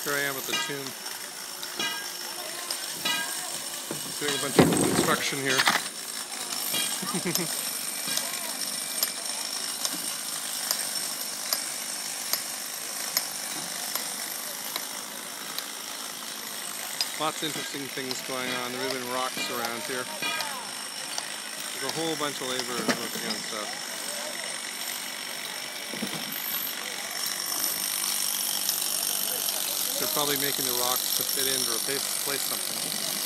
Here I am at the tomb, doing a bunch of construction here. Lots of interesting things going on. There are even rocks around here. There's a whole bunch of laborers working on stuff. They're probably making the rocks to fit in to replace something.